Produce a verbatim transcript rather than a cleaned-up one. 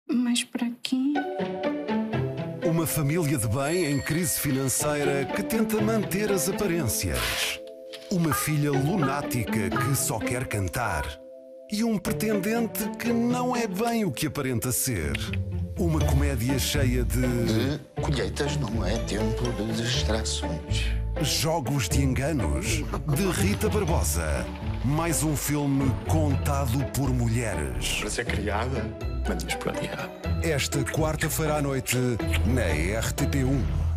Mas para quê? Uma família de bem em crise financeira que tenta manter as aparências. Uma filha lunática que só quer cantar. E um pretendente que não é bem o que aparenta ser. Uma comédia cheia de... De colheitas não é tempo de distrações. Jogos de enganos, de Rita Barbosa. Mais um filme contado por mulheres. Para ser criada, manda-nos para o diabo. Esta quarta-feira à noite, na R T P um.